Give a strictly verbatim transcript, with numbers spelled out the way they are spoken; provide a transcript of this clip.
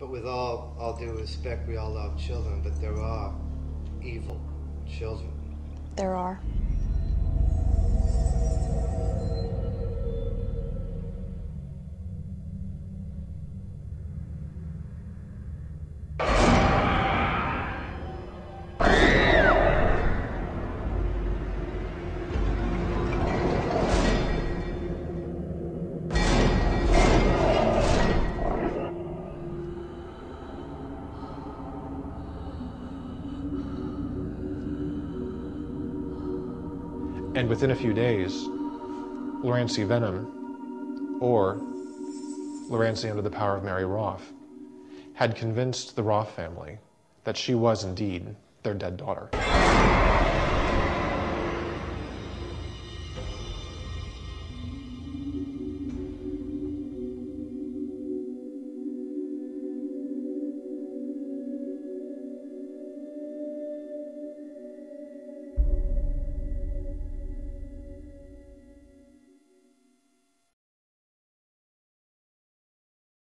But with all, all due respect, we all love children, but there are evil children. There are. And within a few days, Laurency Venom, or Laurency under the power of Mary Roth, had convinced the Roth family that she was indeed their dead daughter.